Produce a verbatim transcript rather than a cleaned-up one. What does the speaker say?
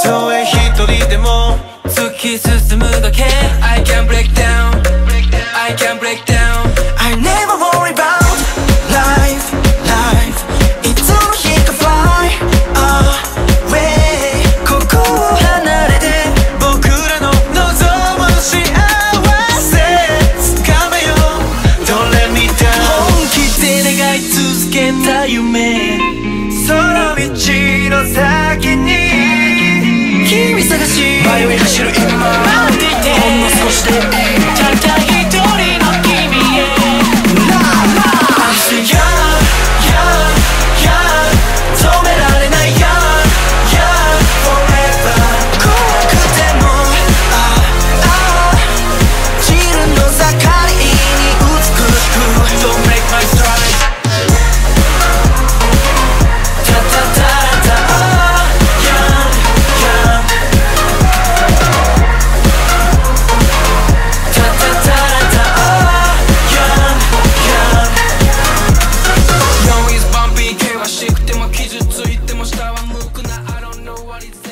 たとえ一人でも突き進むだけ I can break down I can break down I never worry about life, life いつの日か fly away ここを離れて僕らの望む幸せ掴めよ Don't let me down 本気で願い続けた夢その道の先に君探し迷い走る今待っていてほんの少しでいいたった一人の君へ I'm still young, young, young 止められない young, young forever 怖くてもああ自分の境に美しく Don't make my stride タタタラタ young, young タタタラタ young, young Young is bumpy 険しくても傷ついても下は向くな I don't know what it's